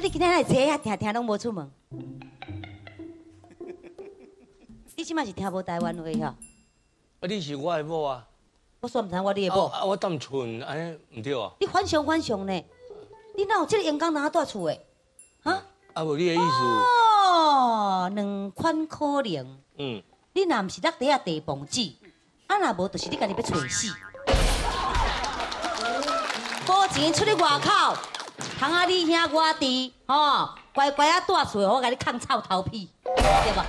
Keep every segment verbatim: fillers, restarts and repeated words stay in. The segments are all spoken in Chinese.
你今仔来坐遐听听拢无出门，你即摆是听无台湾话吼？啊， 你是我的某啊？ 我煞毋知我你的某。 啊，我当寸安尼唔对啊？ 你反常反常呢？你哪有这个阳光哪住厝的？哈？ 啊，无你的意思？ 哦，两款可能。 嗯。 你若毋是落地下地磅子，啊若无就是你家己要找死。无钱出去外口，通啊你兄我弟，吼，乖乖啊住厝，我甲你抗臭头皮，对吧？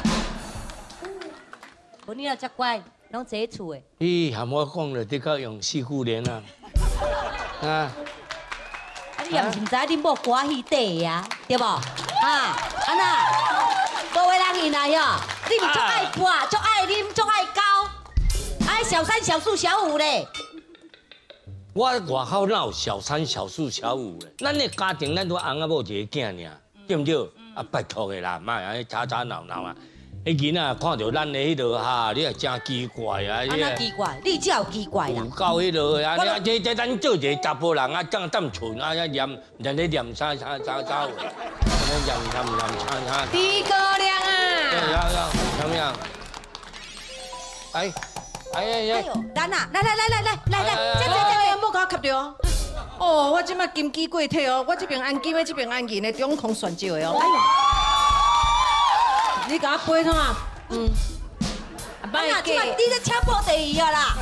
无你若遮乖，拢坐喺厝的。 你含我讲了，的确用四句联啊。啊。 啊，你也毋是毋知恁某歌戏底呀，对无？啊，安那？各位人因来哟，你毋足爱歌，足爱啉，足爱交，爱小三、小四、小五咧。 我外口哪有小三、小四、小五咧？咱的家庭，咱都翁仔某一个囝尔，对毋对？啊，拜托的啦，莫安尼吵吵闹闹啊！迄囡仔看到咱的迄落哈，你也真奇怪啊！ 安那奇怪？你只有奇怪啦。 有够迄落啊！你这这咱做一个查甫人啊，当当寸啊，念念咧念啥啥啥啥话，念念念念啥啥。 诸葛亮啊！ 要要怎么样？哎哎哎哎！ 咱啊，来来来来来来来，这这这这， 莫甲我吸着。哦，我即摆金鸡过体哦，我这边按金的，这边按银的，中空选少的哦。哎呦，你甲我背通啊？嗯。 啊，那即摆你在抢步第二啊啦！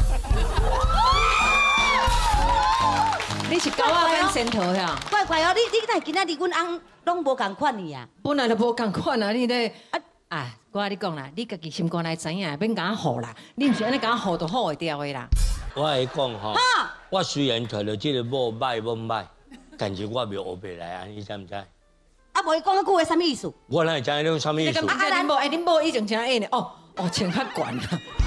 你是狗仔变仙桃呀？ 怪怪哦，你你哪今仔日阮翁拢无共款去啊？ 本来就无共款啊，你咧啊啊！我甲你讲啦，你家己心肝来知影，免甲我唬啦。你毋是安尼甲我唬，就唬会掉的啦。 我会讲吼，我虽然找到这个某歹某歹，但是我袂学袂来啊，你知唔知？ 啊，无伊讲迄句话什么意思？ 我哪会知影种什么意思？ 啊，恁某哎，恁某以前真爱呢，哦哦，穿较悬啦。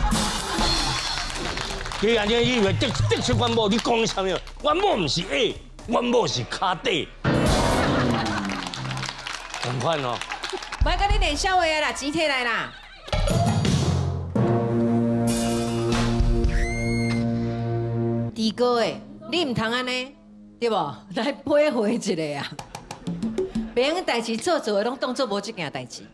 你安尼以为的的确阮某，你讲啥物？阮某毋是 A， 阮某是卡底。同款哦。 我甲你练笑话啊啦，钱摕来啦。二哥诶，你唔通安尼，对无？来配合一个啊！别样代志做做的，拢当做无这件代志。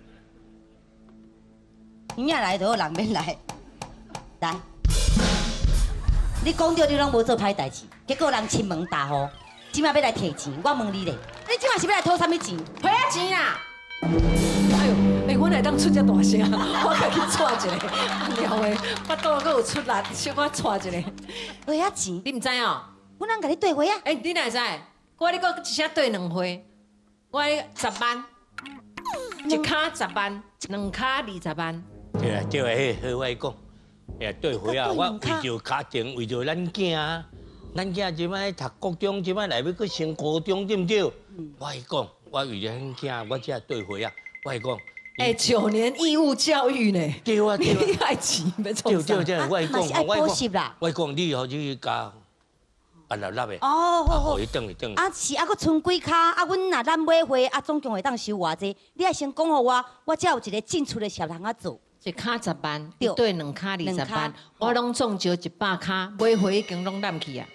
兄仔来就好，人免来。来，你讲到你拢无做歹代志，结果人亲门大户，即摆要来摕钱，我问你咧，你即摆是要来讨啥物钱？ 赔啊钱啦！哎呦，哎，我来当出遮大声，我家己带一个，了诶，巴肚阁有出力，小可带一个。 赔啊钱？ 你唔知哦？ 我哪甲你兑回啊？ 哎，你哪会知？我你阁一声兑两回，我十万，一卡十万，两卡二十万。 对啊，对啊，迄好我讲，哎，对回啊，我为着家庭，为着咱囝啊，咱囝即摆读高中，即摆来要去升高中，对唔对？我会讲，我为着咱囝，我只对回啊，我会讲。 哎，九年义务教育呢？ 对啊，对啊， 你爱钱要创啥？ 对对对，我会讲， 我会讲， 我会讲，你好去教。啊，立立的哦，好好， 伊转去转去。 啊是啊，搁剩几卡？啊，阮若咱买回啊，总共会当收偌济？你爱先讲互我，我才有一个进出的小通啊做。 一卡十万，对，两卡二十万，我拢总招一百卡，买回已经拢揽去啊。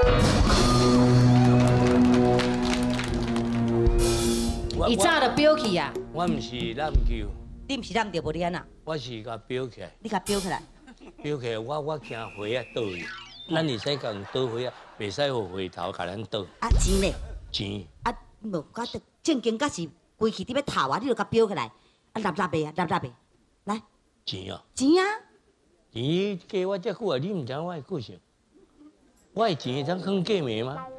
伊早就标去啊。 我毋是揽球。 你毋是揽着无你安那？ 我是甲标起来。 你甲标起来。 标起来，我我惊回啊倒去。咱会使甲人倒回啊，袂使互回头甲咱倒。 啊钱咧？ 钱。 啊，无，甲正经甲是规气伫要头啊，你就甲标起来，啊，立立的啊，立立的，来。 钱啊？ 钱啊？ 钱加我遮久啊，你毋知我的个性？我的钱会当囥过暝吗？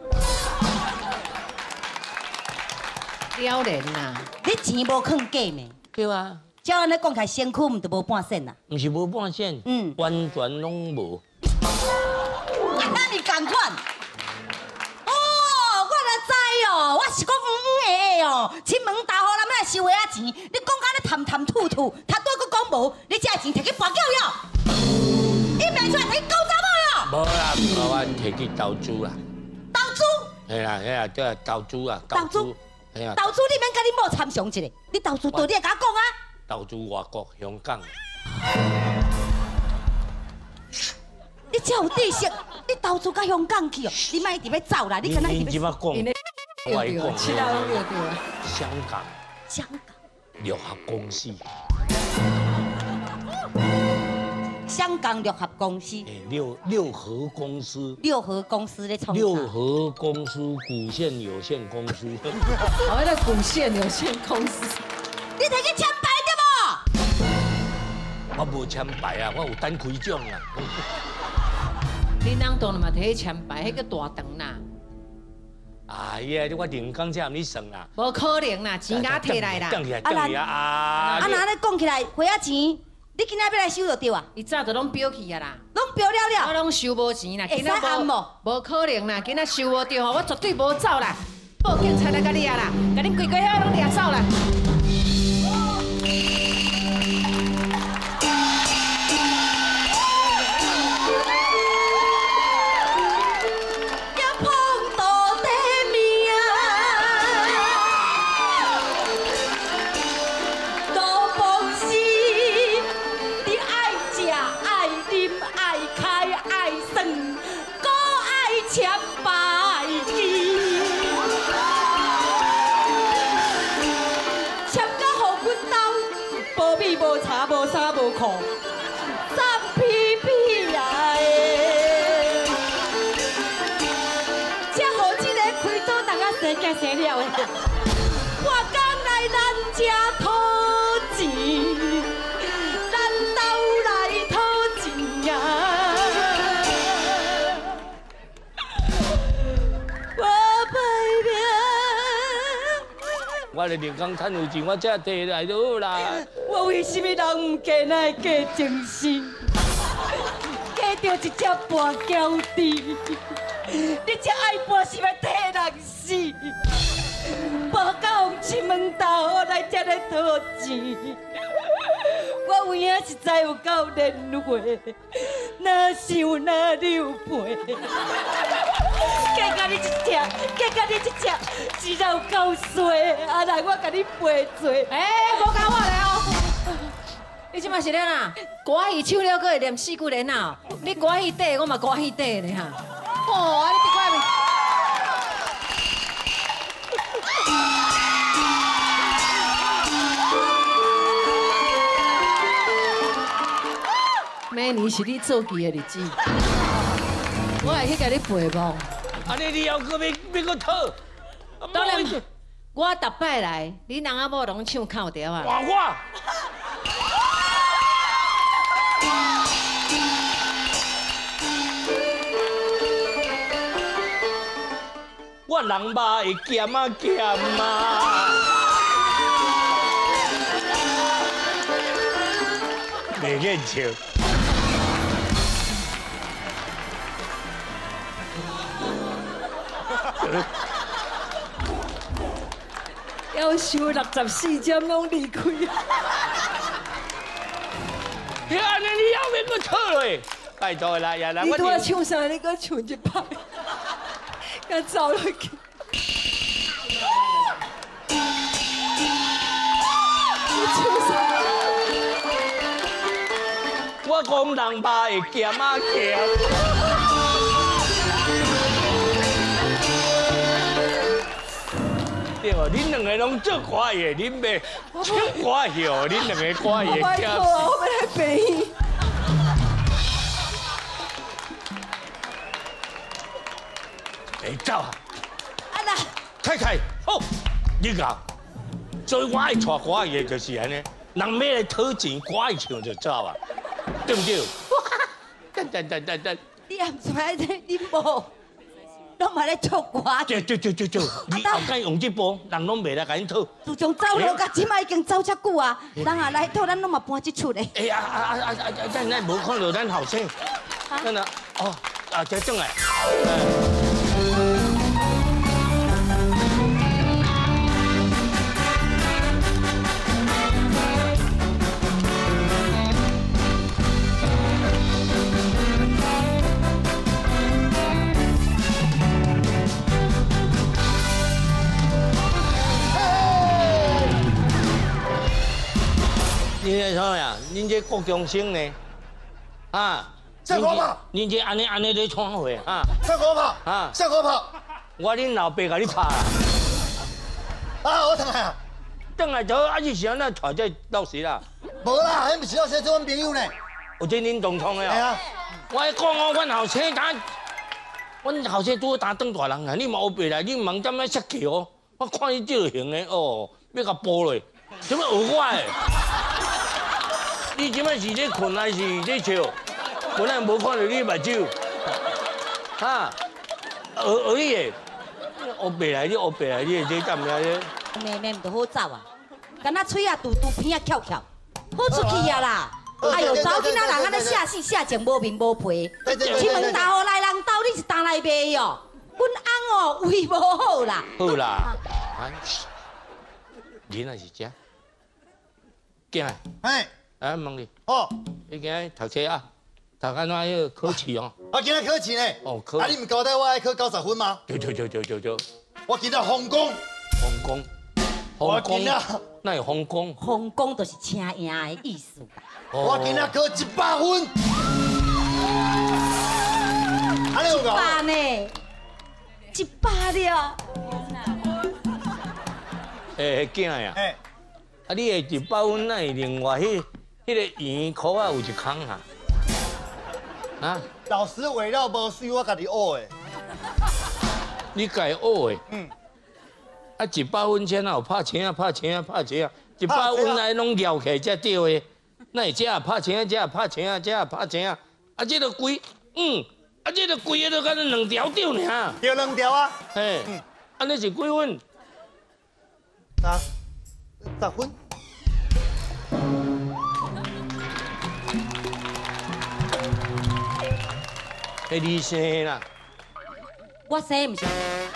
了然啦！ 你钱无囥过暝？ 对啊。 照安尼讲起来，身躯毋就无半仙啦？ 毋是无半仙，嗯，完全拢无。 啊，你共款？哦，我来知哦，我是讲黄黄的哦，亲门大户人要来收回啊钱，你讲甲咧谈谈吐吐，他多个讲无，你这钱摕去跋筊了，伊卖出来摕去搞查某了。 无啦，无我摕去投资啦。 投资？ 系啦，系啦，对啊，投资啊， 投资。系啊。投资你免甲你某参详一下，你投资到你来甲我讲啊。 投资外国香港。 你才有知识，你投资到香港去哦，你莫一直要走啦，你敢若一直要。 你即摆讲， 我跟你讲， 其他拢对对啊。 香港香港六合公司， 香港六合公司， 诶，六六合公司， 六合公司咧创六啥？ 合公司股份有限公司。 哦，那股线有限公司。 你摕去签牌对无？ 我无签牌啊，我有单开奖啊。 恁人当然嘛摕去签牌，迄个大长啦。 哎呀，我连工才你算啦。 无可能啦，钱甲摕来啦。 等起来，等起来啊！ 啊，那咧讲起来，花仔钱，你今仔要来收就对啊， 伊早就拢标去啊啦， 拢标了我了。 拢收无钱啦， 会使按无？ 无可能啦，今仔收无着吼，我绝对无走啦，报警察来甲你啊啦，甲恁规家遐拢掠走啦。 无茶无衫无裤，脏屁屁啊的！才好这个开刀人啊生囝生了的，我讲来咱家讨钱，咱斗来讨钱啊！我歹命， 我咧连工趁有钱，我才摕来就好啦。 我为什么人唔嫁来嫁情深，嫁着一只跋筊猪？你这爱跋是要替人死？无到亲门头来这来讨钱，我有影实在有够连累，哪想哪流陪？嫁甲你一只，嫁甲你一只，只有够衰，啊来我甲你陪做。 哎，无搞我来哦！你即马是咧啦？歌戏唱了，搁会念四句连啊！你歌戏底，我嘛歌戏底咧哈！哦，啊你这怪明年是你做戏的日子，我会去甲你陪梦。 安尼你要搁要要搁讨？ 当然，我逐摆来，你人仔某拢唱口调啊。 换我。我人肉会咸啊咸啊，袂瘾笑。 要收六十四点拢离开。 你安尼你要要搁讨落？拜托啦，呀啦， 你拄我仔唱啥？你搁唱一摆，甲走落去。你唱啥？ 我讲人肉会咸啊咸。对哦，恁两个拢做歌戏，恁袂唱歌戏哦，恁两个歌戏拜托啊，我要来陪伊。 会走啊！ 啊啦， 太太，好，你讲，所以我爱唱歌戏就是安尼，人要来讨钱，歌一唱就走啊，对不对？等等等等等， 你也唔知咧，你无，拢嘛咧唱歌。 对对对对对，你后盖用这部，人拢袂来甲你讨。 自从走路到即摆已经走遮久啊，人啊来讨，咱拢嘛搬即出的。 哎呀啊啊啊啊！咱咱无看到咱后生，咱啊哦啊，这种诶。恁这啥呀？恁这国中生呢？啊！ 向我跑！ 恁这安尼安尼咧闯祸啊！ 向我跑！ 啊！ 向我跑！ 我恁老爸甲你拍啦！ 啊，我等下。 等下头啊，是时安那带这老师啦？ 无啦，迄毋是老师做阮朋友呢。 有这恁同窗的系啊。 我讲哦，阮后生打，阮后生拄打当大人啊，你嘛学白来，你忙点仔设计哦。我看伊这型的哦，要甲剥落，怎么学我的？你即摆是咧困还是咧笑？本来无看到你目睭，哈，学学你的，学白来你学白来，你这干咩咧？ 妹妹唔就好走啊，敢若嘴啊嘟嘟，鼻啊翘翘，好出去啊啦！哎呦，查某囡仔人安尼写死写情无面无皮，出门大户来人兜，你是当来卖哦？阮翁哦胃无好啦。 好啦，啊，你那是这，囝， 哎， 啊问你， 哦， 你今日读册啊？读安怎迄个考试哦？ 我今日考试呢。 哦，考。 啊，你唔交代我爱考九十分吗？ 对对对对对对。 我今日皇宫。 皇宫。 我今日。 那是皇宫。 皇宫就是请赢的意思啦。 我今日考一百分。安尼有够？ 一百呢？一百了。 诶，囝呀。 哎。 啊，你的一百分，那是另外迄迄个圆箍啊有一空啊。啊？ 老师画了无水，我家己学的。 你家己学的？ 嗯。 啊，一百分才哪有拍青啊，拍青啊，拍青啊，一百分来拢摇起来才对的。那是这也拍青啊，这也拍青啊，这也拍青啊，啊，这个规，嗯，啊，这个规个都敢两条掉尔。 掉两条啊。 嘿，安尼是几分？ 啊，十分。 迄你生啦？ 我生唔是。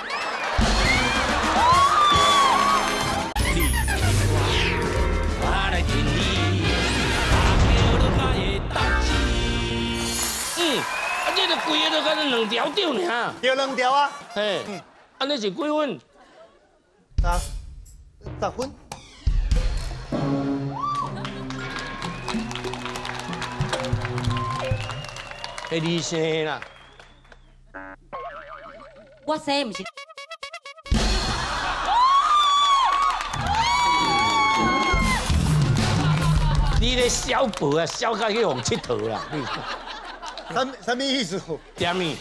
我来听你，大叫都怕会打死。嗯，啊，这个规个都敢两条掉尔。 掉两条啊。 嘿，安尼是几分？ 啊，十分。 迄你生啦？ 我生唔是。 你咧小步啊，小到去互佚佗啦！ 什什么意思？ 点咪？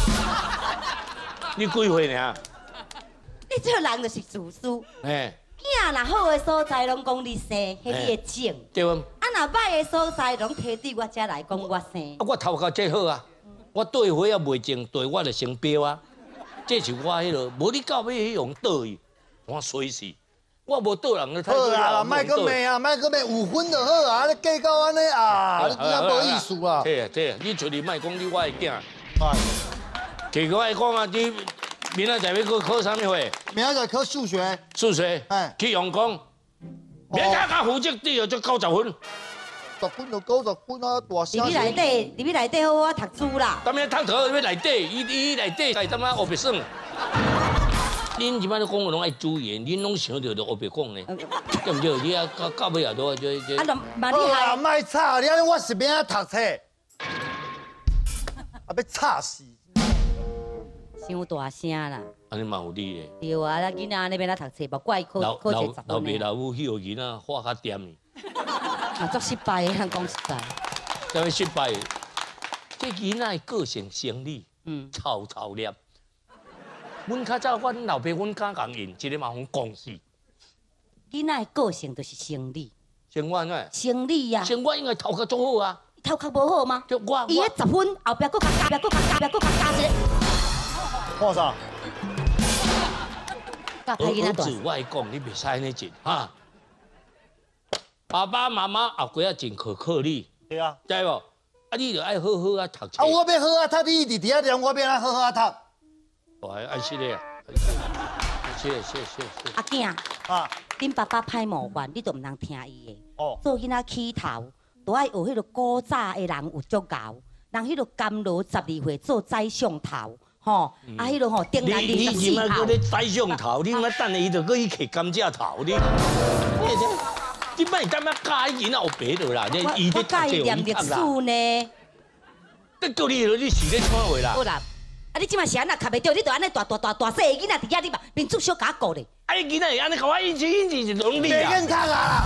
你几岁呢？ 你这人就是自私。 哎。 囝若好的所在，拢讲你生，迄你的种。 对啊。 啊，若歹的所在，拢摕对我遮来讲我生。 啊，我头壳这好啊，我对花啊未种，对我就成标啊。这是我迄落，无你到尾迄样倒伊，我衰死。我无倒人的态度。 好啦，卖个卖啊，卖个卖五分就好啊，你计到安尼啊，你真无意思啊。 对啊对啊，你出去卖讲你我的囝。奇怪讲啊，你明仔载要去考啥物货？ 明仔载考数学。 数学。哎。去用功。明仔甲负责你就九十分。 十分就九十分啊，大声。 入去内底，入去内底好我读书啦。 当面读头入去内底，伊伊内底该怎啊学别算？恁即摆咧讲话拢爱注意，恁拢想着着学别讲呢，对毋对？你啊到到尾也都这这。 啊，蛮厉害。 啊，卖吵，你安尼我是免啊读册，啊要吵死。 伤大声啦！ 安尼嘛有理咧。 对啊，咱囡仔安尼免来读册，莫怪考考册十分的。 老爸老母迄个囡仔画较掂呢。 啊，足失败的，咱讲实在。 怎么失败？这囡仔个性生理， 嗯， 吵吵念。阮较早，阮老爸阮敢共因，一个嘛互讲死。 囡仔的个性就是生理。 生我呢？ 生理呀。 生我应该头壳做好啊。 头壳无好吗？ 就我。 伊迄十分后壁佫加加，佫加加，佫加加一个。 看啥？ 儿子，我讲你袂使安尼做哈。爸爸妈妈后规啊真可靠你。 对啊。 知无？啊，你着爱好好啊读册。 啊，我要好啊读，你伫遐念，我要安好好啊读。 我爱惜咧，谢谢谢谢谢。 阿囝， 啊， 恁爸爸歹模范，你都唔通听伊的。 哦。 做囡仔起头，都爱学迄个古早的人有足够，人迄个甘露十二岁做宰相头。吼，啊，迄落吼，定南二十四号。你你即摆搁咧宰相头，你妈等下伊就搁去嗑甘蔗头，你。你摆当要教囡仔学白落啦，你伊咧读册有伊读啦。 我教伊念历史呢。 得叫你，你是咧创话啦。 好啦，啊， 你即马是安那卡袂着，你就安尼大大大大细个囡仔伫遐，你嘛面子小甲顾咧。 啊，你囡仔会安尼甲我引起引起是拢你别啊！ 跟他啦，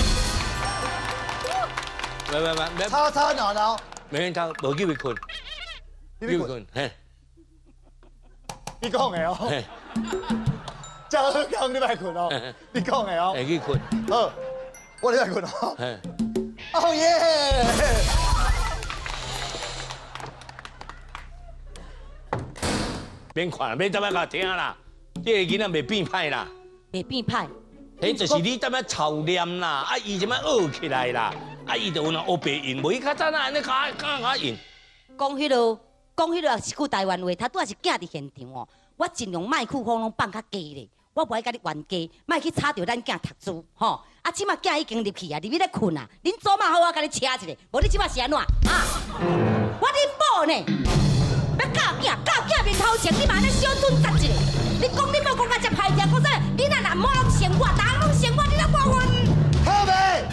喂喂喂，别吵吵闹闹， 没人听，无机会困， 你别困， 嘿， 你讲的哦， 嘿， 真好讲，你别困哦，你讲的哦， 会去困， 好，我你别困哦， 嘿， 哦耶！ 免看，免踮遐甲听啦，这个囡仔袂变歹啦， 袂变歹。 迄就是你踮遐操练啦，啊，伊即摆学起来啦，啊，伊就有那学白用，无伊较早那安尼甲甲甲用。 讲迄落，讲迄落也是句台湾话，他拄也是囝伫现场哦。我尽量麦克风拢放较低咧，我无爱甲你冤家，莫去吵着咱囝读书，吼。啊，即马囝已经入去啊，入去咧困啊。恁祖妈好，我甲你请一下，无你即马是安怎啊？我恁某呢？要教囝，教囝面头前，你嘛安尼小准扎一个。你讲你某讲甲遮歹听，讲啥？你若男某拢嫌我，人拢嫌我，你若过分。 好未？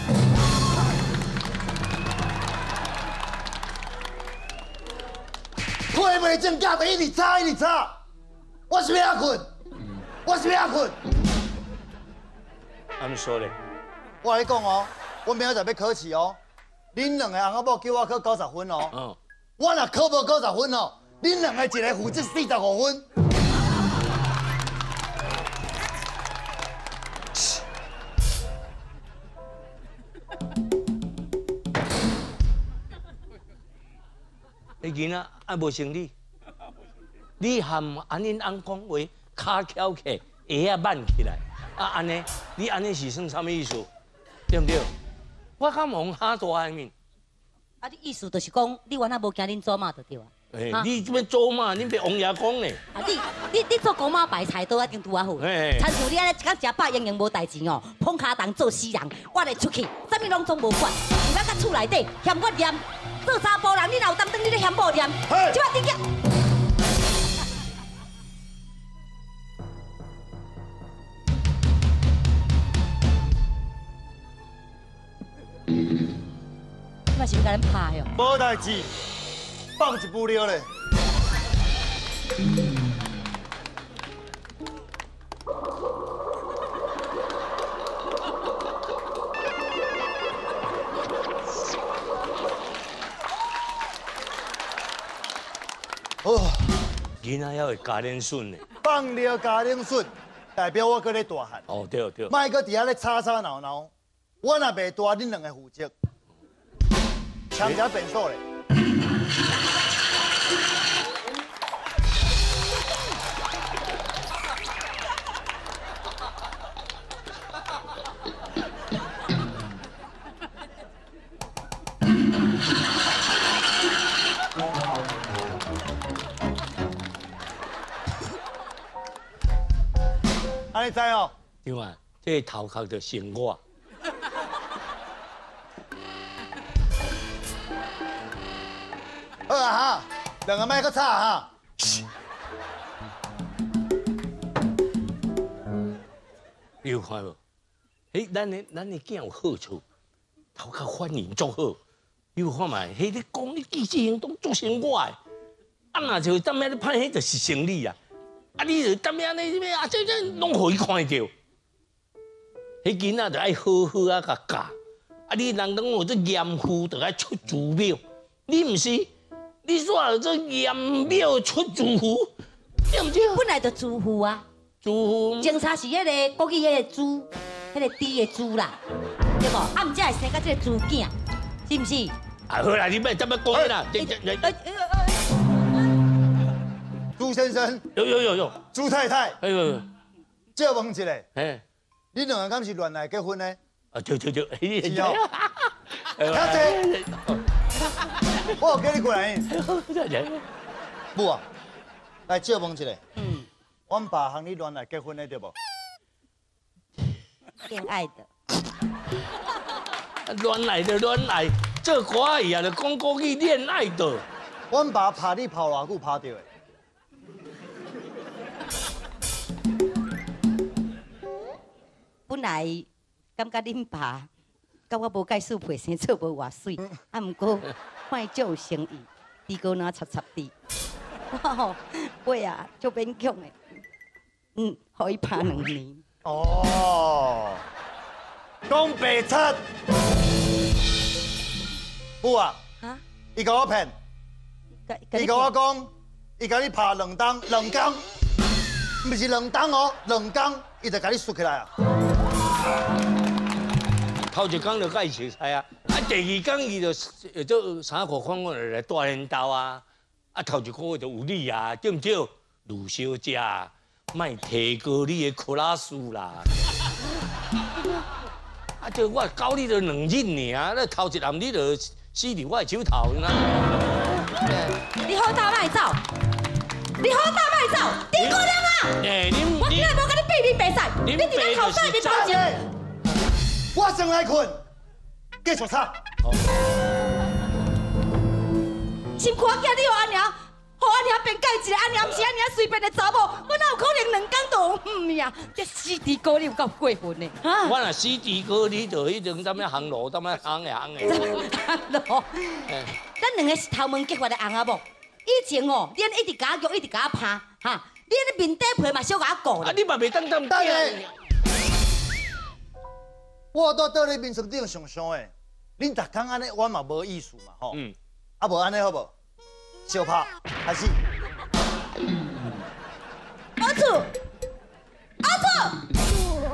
腿袂正架就一直吵一直吵，我是要困，我是要困。 I'm sorry。 我跟你讲哦，我明仔载要考试哦，恁两个翁仔某叫我考九十分哦， 嗯， 我若考无九十分哦，恁两个一个负责四十五分。 你囡仔啊无生理，你含安恁翁讲话，骹翘起，鞋啊挽起来，啊安尼，你安尼是算啥物意思？对不对？我敢望哈大个面。 啊，你意思就是讲，你原来无惊恁祖妈就对啊？ 诶、 啊你这边做嘛？恁别王爷讲呢？ 啊，你你你做公妈白菜刀一定拄啊好。 嘿亲像你安尼一工食饱，营营无代志哦，捧骹当做死人，我来出去，啥物拢总无管，而咱甲厝内底嫌我念，做查甫人，你若有担当，你咧嫌某念，即摆顶个。 我是要甲恁拍哦。 无代志，放一步了咧。哦， 囡仔要会加练顺呢。 放了加冷水，代表我搁咧大汉。 哦，对对。 莫搁伫遐咧吵吵闹闹，我若袂大，恁两个负责。 强加本数嘞！安尼知哦？ 对啊，这个头壳就成我。 好啊哈，两个麦克吵哈。 你有看无？嘿，咱的咱的囝有好处，头壳反应足好。你有看嘛？嘿，你讲你机智行动足成我的，啊若就踮遐咧歹，迄就是生理啊。啊，你就踮遐咧咩啊？这这拢互伊看到。迄囡仔就爱好好啊甲教。啊，你人讲我这严父就爱出祖庙，你毋是？ 你说这严庙出祖父，对不对？ 本来就祖父啊， 祖父警察是迄个国语迄个猪，迄个猪的猪啦，对不？啊，毋才会生个这个猪囝，是毋是？ 啊，好啦，你别这么讲啦。 朱先生， 有有有有， 朱太太， 哎呦， 借问一下， 哎， 你两个敢是乱来结婚呢？ 啊，对对对， 是哦。他这，我有叫你过来。母啊，来借问一下， 嗯， 阮爸和你乱来结婚的对不？ 恋爱的。 乱来的乱来，这国语啊，就讲国语恋爱的。 阮爸拍你拍偌久拍到的？ 本来感觉恁爸甲我无介许配生做无偌水，啊，毋过看伊足有诚意，猪哥若插插滴。 我吼尾啊就勉强的，嗯，互伊拍两年。 哦，讲白贼。母啊， 啊？ 伊甲我骗，伊甲我讲，伊甲你拍两档两工，不是两档哦，两工，伊就甲你输起来啊。 头一工就甲伊熟悉啊，啊第二工伊就就做衫裤款款来大领导啊，啊头一个月就有你啊，对唔对？卢小姐，莫提高你的克拉斯啦。啊，就我教你就两日尔，那头一暗你就死伫我的手头啦。 你好大卖走，你好大卖走，丁姑娘啊！ 哎，你我今日无跟你比比比赛，你伫咧头上面包钱。 我先来困，继续吵。 心看囝你互安娘，互安娘变改一个安娘，毋是安娘随便的查某，我哪有可能两工就有嗯呀？这死猪哥你有够过分的！ 我若死猪哥，你就迄种怎么行路，怎么行的行的。 咯，咱两个是头门结发的翁仔某，以前哦，你一直甲我叫，一直甲我拍，哈，你那面底皮嘛小甲我顾啊，你嘛袂当当等下，我倒倒咧面床顶想想诶，恁逐工安尼，我嘛无意思嘛吼。嗯。啊，无安尼好无？小拍开始。 阿楚，阿楚。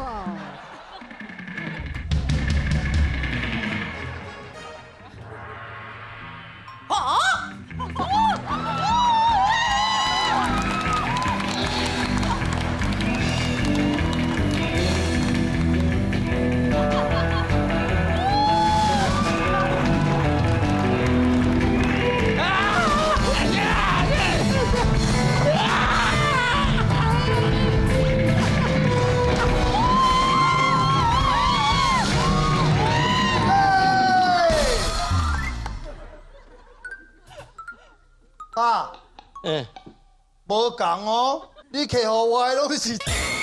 哦。 爸， 嗯， 无共哦，你客户我的拢是。